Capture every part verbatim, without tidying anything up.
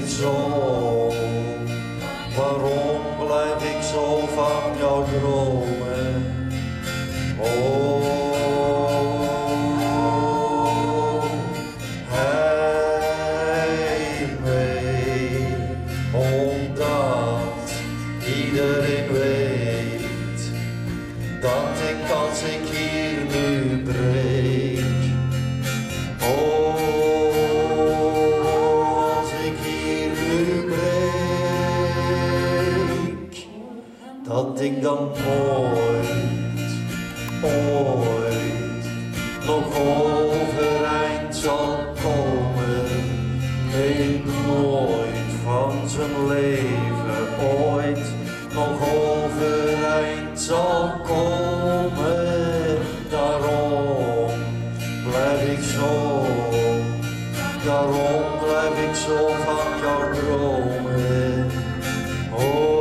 het zo? Waarom blijf ik zo van jou dromen? Oh, heimwee, omdat iedereen weet dat ik als ik hier nu breek, oh, als ik hier nu breek, dat ik dan nooit, ooit nog overeind zal komen. Nee, nooit van zijn leven ooit nog overeind zal komen. Daarom blijf ik zo, daarom blijf ik zo van jou dromen. Oh.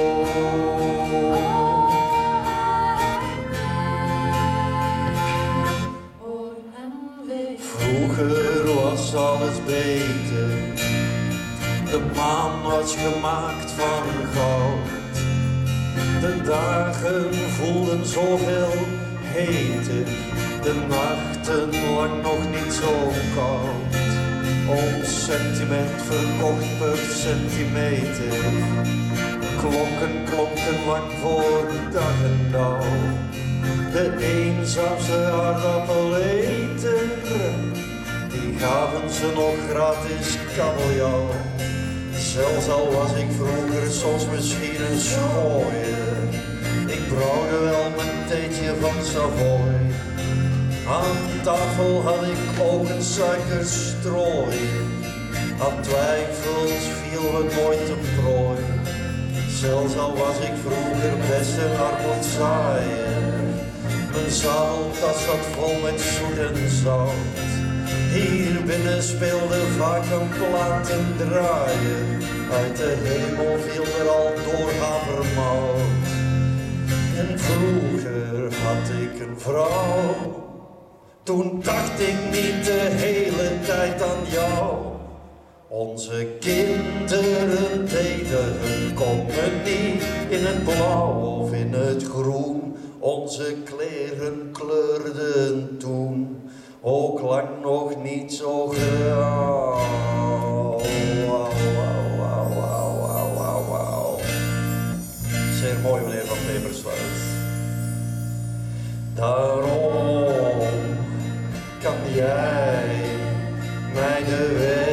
Vroeger was alles beter, de maan was gemaakt van goud. De dagen voelden zoveel heter, de nachten lang nog niet zo koud. Ons sentiment verkocht per centimeter, klokken klonken lang voor dag en dauw. De eenzaamste aardappeler, die gaven ze nog gratis kabeljauw. Zelfs al was ik vroeger soms misschien een schooier, ik brouwde wel mijn theetje van Savoy. Aan tafel had ik ook een suikerstrooier, aan twijfels viel me nooit een prooi. Zelfs al was ik vroeger best een appelzaaier, mijn zadeltas zat vol met zoet en zout. Hier binnen speelde vaak een platendraaier, uit de hemel viel er al door havermout. En vroeger had ik een vrouw, toen dacht ik niet de hele tijd aan jou. Onze kinderen deden hun communie in het blauw of in het groen. Onze kleren kleurden toen ook lang nog niet zo grauw. Wauw, wauw, wauw, wauw, wauw, wauw, wauw. Zeer mooi, meneer Van Pepersluis. Daarom kan jij mij de weg